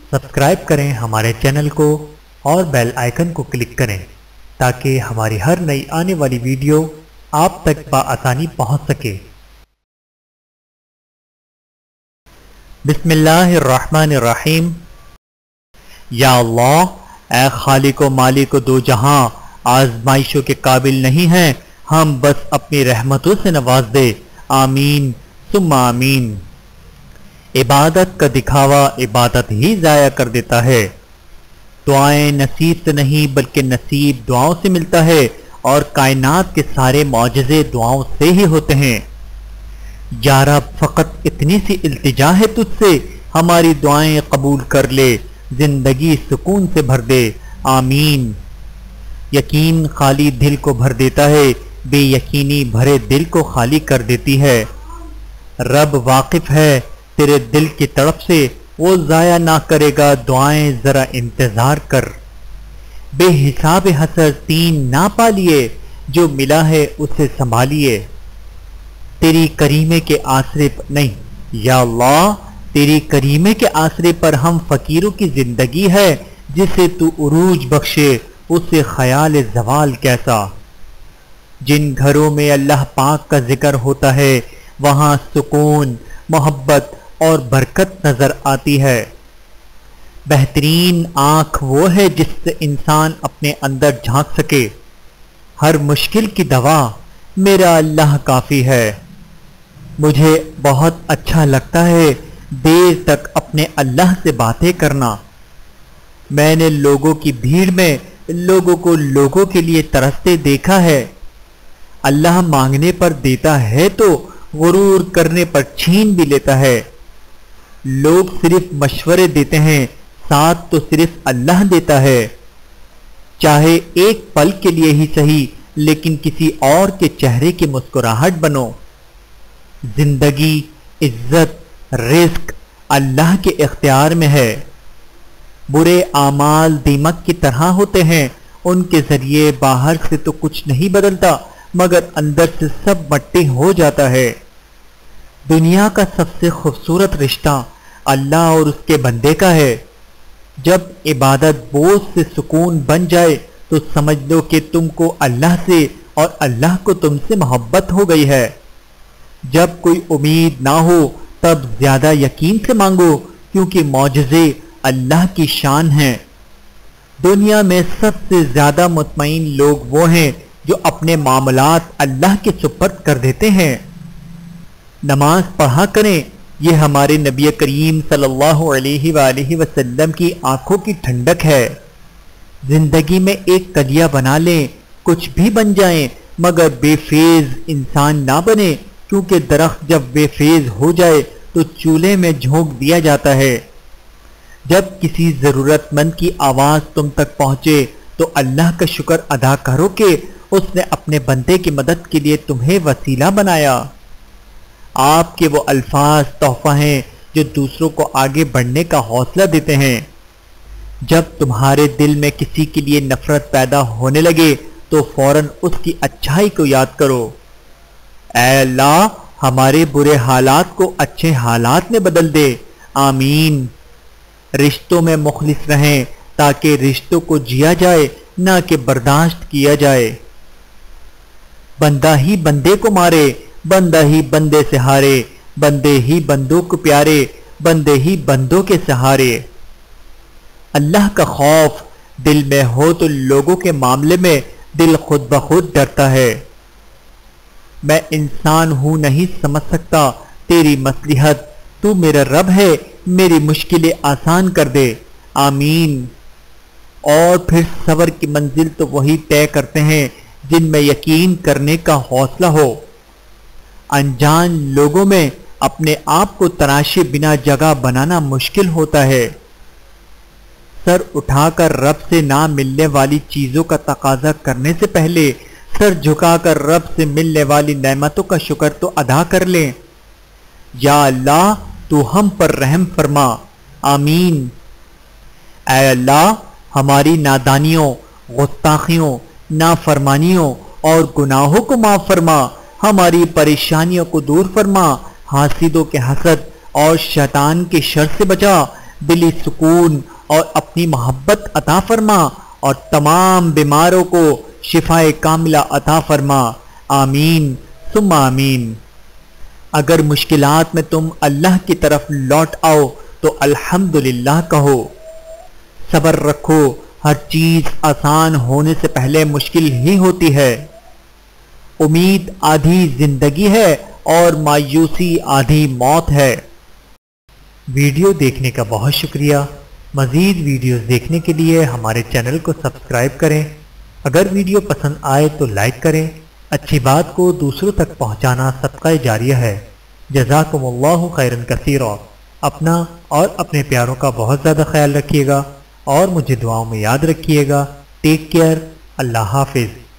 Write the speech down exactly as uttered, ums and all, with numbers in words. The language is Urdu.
سبسکرائب کریں ہمارے چینل کو اور بیل آئیکن کو کلک کریں تاکہ ہماری ہر نئی آنے والی ویڈیو آپ تک بآسانی پہنچ سکے۔ بسم اللہ الرحمن الرحیم۔ یا اللہ، اے خالق و مالک و دو جہاں، آزمائشوں کے قابل نہیں ہیں، ہم بس اپنی رحمتوں سے نواز دے، آمین ثم آمین۔ عبادت کا دکھاوا عبادت ہی ضائع کر دیتا ہے۔ دعائیں نصیب سے نہیں بلکہ نصیب دعاؤں سے ملتا ہے، اور کائنات کے سارے معجزے دعاؤں سے ہی ہوتے ہیں۔ یا رب، فقط اتنی سی التجا ہے تجھ سے، ہماری دعائیں قبول کر لے، زندگی سکون سے بھر دے، آمین۔ یقین خالی دل کو بھر دیتا ہے، بے یقینی بھرے دل کو خالی کر دیتی ہے۔ رب واقف ہے تیرے دل کی طرف سے، وہ ضائع نہ کرے گا، دعائیں ذرا انتظار کر۔ بے حساب حسر تین نہ پالیے، جو ملا ہے اسے سنبھالیے۔ تیری کریمے کے آسرے پر نہیں، یا اللہ، تیری کریمے کے آسرے پر ہم فقیروں کی زندگی ہے، جسے تو عروج بخشے اسے خیال زوال کیسا۔ جن گھروں میں اللہ پاک کا ذکر ہوتا ہے وہاں سکون، محبت اور برکت نظر آتی ہے۔ بہترین آنکھ وہ ہے جس سے انسان اپنے اندر جھانک سکے۔ ہر مشکل کی دوا میرا اللہ کافی ہے۔ مجھے بہت اچھا لگتا ہے دیر تک اپنے اللہ سے باتیں کرنا۔ میں نے لوگوں کی بھیڑ میں لوگوں کو لوگوں کے لیے ترستے دیکھا ہے۔ اللہ مانگنے پر دیتا ہے تو غرور کرنے پر چھین بھی لیتا ہے۔ لوگ صرف مشورے دیتے ہیں، ساتھ تو صرف اللہ دیتا ہے۔ چاہے ایک پل کے لیے ہی صحیح، لیکن کسی اور کے چہرے کی مسکراہٹ بنو۔ زندگی، عزت، رزق اللہ کے اختیار میں ہے۔ برے اعمال دیمک کی طرح ہوتے ہیں، ان کے ذریعے باہر سے تو کچھ نہیں بدلتا مگر اندر سے سب مٹی ہو جاتا ہے۔ دنیا کا سب سے خوبصورت رشتہ اللہ اور اس کے بندے کا ہے۔ جب عبادت بوجھ سے سکون بن جائے تو سمجھ لو کہ تم کو اللہ سے اور اللہ کو تم سے محبت ہو گئی ہے۔ جب کوئی امید نہ ہو تب زیادہ یقین سے مانگو، کیونکہ معجزے اللہ کی شان ہیں۔ دنیا میں سب سے زیادہ مطمئن لوگ وہ ہیں جو اپنے معاملات اللہ کے سپرد کر دیتے ہیں۔ نماز پڑھا کریں، یہ ہمارے نبی کریم صلی اللہ علیہ وآلہ وسلم کی آنکھوں کی ٹھنڈک ہے۔ زندگی میں ایک کلیہ بنا لیں، کچھ بھی بن جائیں مگر بے فیض انسان نہ بنے، کیونکہ درخت جب بے فیض ہو جائے تو چولہے میں جھونک دیا جاتا ہے۔ جب کسی ضرورت مند کی آواز تم تک پہنچے تو اللہ کا شکر ادا کرو کہ اس نے اپنے بندے کی مدد کے لیے تمہیں وسیلہ بنایا۔ آپ کے وہ الفاظ تحفہ ہیں جو دوسروں کو آگے بڑھنے کا حوصلہ دیتے ہیں۔ جب تمہارے دل میں کسی کے لیے نفرت پیدا ہونے لگے تو فوراً اس کی اچھائی کو یاد کرو۔ اے اللہ، ہمارے برے حالات کو اچھے حالات میں بدل دے، آمین۔ رشتوں میں مخلص رہیں تاکہ رشتوں کو جیا جائے نہ کہ برداشت کیا جائے۔ بندہ ہی بندے کو مارے، بندہ ہی بندے سے ہارے، بندے ہی بندوں کو پیارے، بندے ہی بندوں کے سہارے۔ اللہ کا خوف دل میں ہو تو لوگوں کے معاملے میں دل خود بخود ڈرتا ہے۔ میں انسان ہوں نہیں سمجھ سکتا تیری مصلحت، تو میرا رب ہے، میری مشکلیں آسان کر دے، آمین۔ اور پھر صبر کی منزل تو وہی طے کرتے ہیں جن میں یقین کرنے کا حوصلہ ہو۔ انجان لوگوں میں اپنے آپ کو تراشے بنا جگہ بنانا مشکل ہوتا ہے۔ سر اٹھا کر رب سے نہ ملنے والی چیزوں کا تقاضا کرنے سے پہلے سر جھکا کر رب سے ملنے والی نعمتوں کا شکر تو ادا کر لیں۔ یا اللہ، تو ہم پر رحم فرما، آمین۔ اے اللہ، ہماری نادانیوں، گستاخیوں، نافرمانیوں اور گناہوں کو معاف فرما، ہماری پریشانیوں کو دور فرما، حاسدوں کے حسد اور شیطان کے شر سے بچا، دلی سکون اور اپنی محبت عطا فرما اور تمام بیماروں کو شفائے کاملہ عطا فرما، آمین ثم آمین۔ اگر مشکلات میں تم اللہ کی طرف لوٹ آؤ تو الحمدللہ کہو، صبر رکھو، ہر چیز آسان ہونے سے پہلے مشکل ہی ہوتی ہے۔ امید آدھی زندگی ہے اور مایوسی آدھی موت ہے۔ ویڈیو دیکھنے کا بہت شکریہ۔ مزید ویڈیوز دیکھنے کے لیے ہمارے چینل کو سبسکرائب کریں۔ اگر ویڈیو پسند آئے تو لائک کریں۔ اچھی بات کو دوسروں تک پہنچانا صدقہ جاریہ ہے۔ جزاکم اللہ خیرا کثیرا۔ اپنا اور اپنے پیاروں کا بہت زیادہ خیال رکھیے گا اور مجھے دعاؤں میں یاد رکھیے گا۔ Take care. اللہ حافظ۔